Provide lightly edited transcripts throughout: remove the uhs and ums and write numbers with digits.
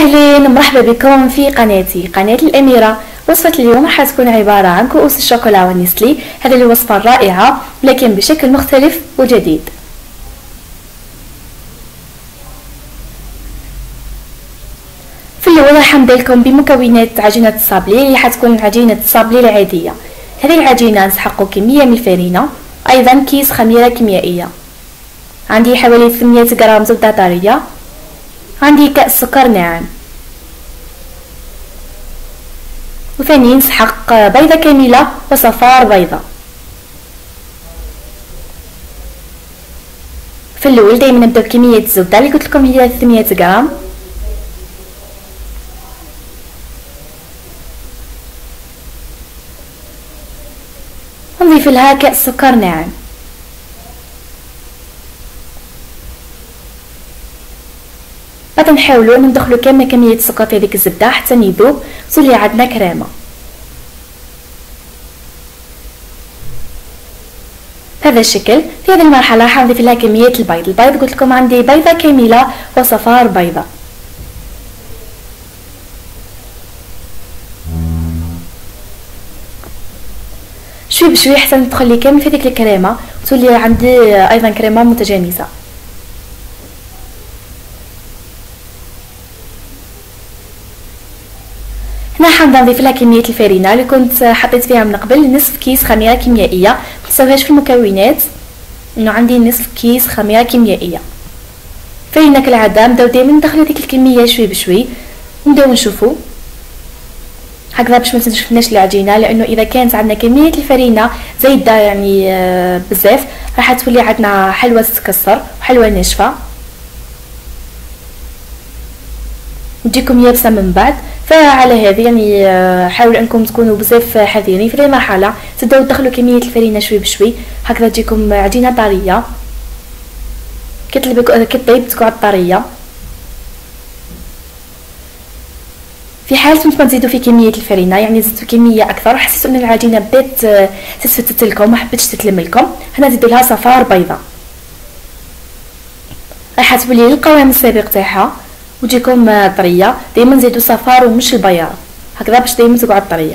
اهلين مرحبا بكم في قناة الاميره. وصفه اليوم راح تكون عباره عن كؤوس الشوكولا والنسلي. هذه الوصفه الرائعه لكن بشكل مختلف وجديد. في الاول راح نبدا لكم بمكونات عجينه الصابلي اللي حتكون عجينه الصابلي العاديه. هذه العجينه نسحق كميه من الفرينه، ايضا كيس خميره كيميائيه، عندي حوالي 800 غرام زبده طريه، عندي كأس سكر ناعم، وثاني نسحق بيضة كاملة وصفار بيضة. في الاول دائما نبداو بكمية الزبدة اللي قلت لكم هي 800 غرام، ونضيف لها كأس سكر ناعم. بعد نحاولوا ندخلوا كامل كميه السكر في هذيك الزبده حتى يذوب وتولي عندنا كريمه. بهذا الشكل. في هذه المرحله راح نضيف لها كميه البيض قلت لكم عندي بيضه كامله وصفار بيضه. شوي بشوي حتى ندخل لي كامل في هذيك الكريمه وتولي عندي ايضا كريمه متجانسه. هنا حنبدا نضيف لها كميه الفرينه اللي كنت حطيت فيها من قبل نصف كيس خميره كيميائيه. ما تنساوهاش في المكونات انه عندي نصف كيس خميره كيميائيه. فرينه كالعاده نبداو دائما ندخلوا ديك الكميه شوي بشوي ونبداو نشوفوا هكذا باش ما تنشفناش العجينه، لانه اذا كانت عندنا كميه الفرينه زايده يعني بزاف راح تولي عندنا حلوه تتكسر وحلوه ناشفه تجيكم يابسه من بعد. فعلى هذه يعني حاولوا انكم تكونوا بزاف حذرين في هذه المرحله، تبداو تدخلوا كميه الفرينه شوي بشوي هكذا تجيكم عجينه طريه كطيب تقعد طريه. في حال كنتم تزيدوا في كميه الفرينه يعني زدتوا كميه اكثر وحسيتوا ان العجينه بدات تتفتت لكم ما حبيتش تتلم لكم، هنا زيدوا لها صفار بيضاء راح تولي القوام السابق تاعها وتجيكم طريه. دائما نزيدوا صفار ومش البياض هكذا باش دائما تقعد طريه.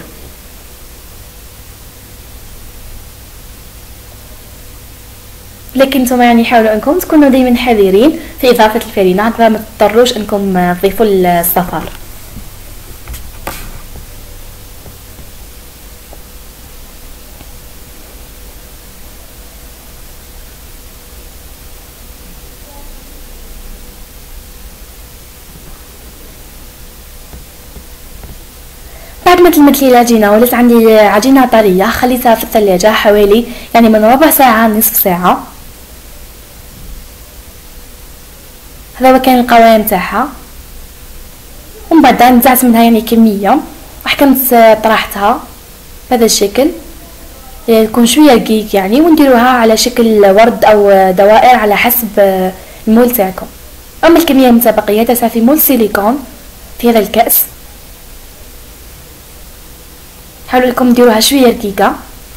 لكن نتوما يعني حاولوا انكم تكونوا دائما حذرين في اضافه الفرينه هكذا ما تضطروش انكم تضيفوا الصفار. بعد ما تلمت لي العجينه ولات عندي عجينه طريه خليتها في الثلاجه حوالي يعني من ربع ساعه نصف ساعه. هذا هو كان القوام تاعها. ومن بعد نزعت منها يعني كميه وحكمت طرحتها بهذا الشكل يكون شويه رقيق يعني، ونديروها على شكل ورد او دوائر على حسب المول تاعكم. اما الكميه المتبقيه تسعى في مول سيليكون في هذا الكاس. حاولوا لكم ديروها شويه رقيقه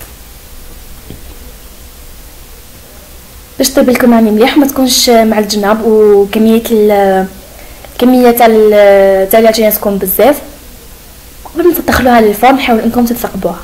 باش تطيب لكم يعني مليح وما تكونش مع الجناب، وكميه تاع العجينه تكون بزاف. قبل ما تدخلوها للفرن حاولوا انكم تثقبوها.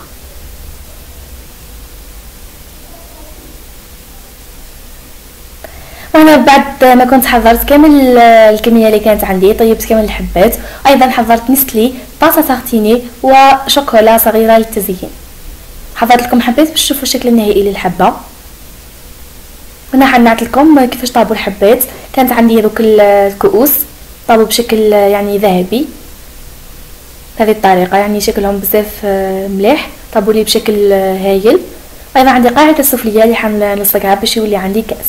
وانا بعد ما كنت حضرت كامل الكميه اللي كانت عندي طيبت كامل الحبات، ايضا حضرت نسلي باطا تارتيني وشوكولا صغيره للتزيين. حضرت لكم حبات باش تشوفوا الشكل النهائي للحبه. هنا حنعت لكم كيفاش طابوا الحبات. كانت عندي هذوك الكؤوس طابوا بشكل يعني ذهبي بهذه الطريقه، يعني شكلهم بزاف مليح طابوا لي بشكل هايل. ايضا عندي قاعده سفليه اللي حنلصقها باش يولي عندي كاس.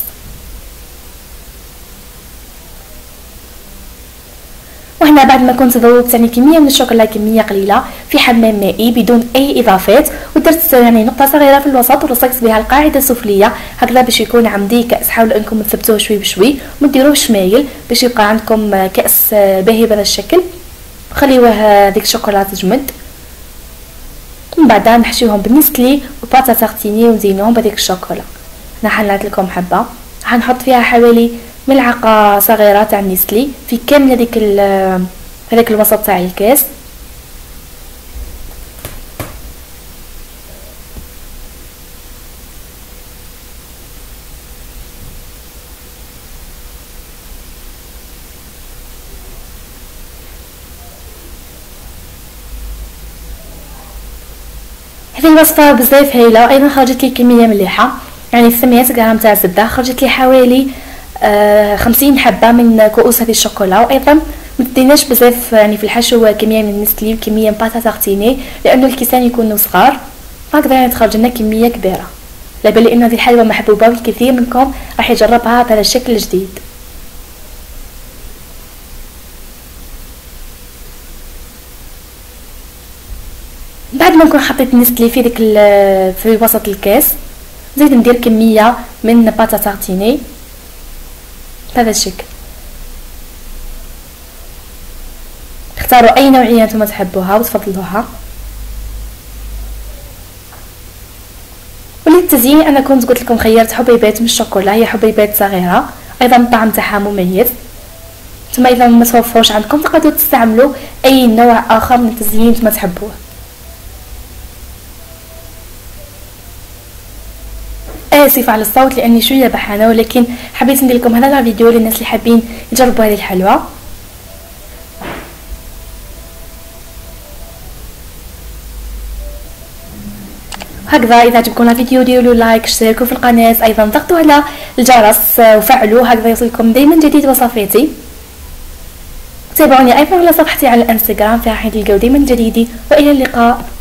وهنا بعد ما كنت ذوبت يعني كميه من الشوكولا كميه قليله في حمام مائي بدون اي اضافات، ودرت يعني نقطه صغيره في الوسط ولصقت بها القاعده السفليه هكذا باش يكون عندي كاس. حاولوا انكم تثبتوه شوي بشوي وما ديروهش مايل باش يبقى عندكم كاس باهي بهذا الشكل. خليوه ديك الشوكولا تجمد. ومن بعد نحشيوهم بالنسلي وباطا تارتيني ونزينوهم بهذيك الشوكولا. هنا حنعت لكم حبه حنحط فيها حوالي ملعقه صغيره تاع النسلي في كامل هذيك هذاك الوسط تاع الكاس. هذه الوصفه بزاف هايله، وايضا خرجت لي كميه مليحه، يعني 800 غرام تاع زبده خرجت لي حوالي 50 حبه من كؤوس هذه الشوكولا. وايضا ما ديناش بزاف يعني في الحشو، كميه من نستلي وكميه من باتا تارتيني لانه الكيسان يكونوا صغار، هكذا يعني تخرج لنا كميه كبيره. لا بل ان هذه الحلوى محبوبه والكثير منكم راح يجربها بهذا الشكل الجديد. بعد ما نكون حطيت نستلي في ديك في وسط الكاس، نزيد ندير كميه من باتا تارتيني بهذا الشكل. اختاروا اي نوعيه نتوما تحبوها وتفضلوها. وللتزيين انا كنت قلت لكم خيرت حبيبات من الشوكولا، هي حبيبات صغيره، ايضا الطعم تاعها مميز. ثم اذا ما توفرش عندكم تقدروا تستعملوا اي نوع اخر من التزيين نتوما تحبوه. اسفه على الصوت لاني شويه بحانه، ولكن حبيت ندير لكم هذا الفيديو للناس اللي حابين يجربوا هذه الحلوى. هكذا اذا عجبكم الفيديو ديروا لايك، اشتركوا في القناه، ايضا ضغطوا على الجرس وفعلوا هكذا يوصلكم دائما جديد وصفاتي. تابعوني ايضا على صفحتي على الانستغرام، فيها راح تلقاو دائما جديدي، والى اللقاء.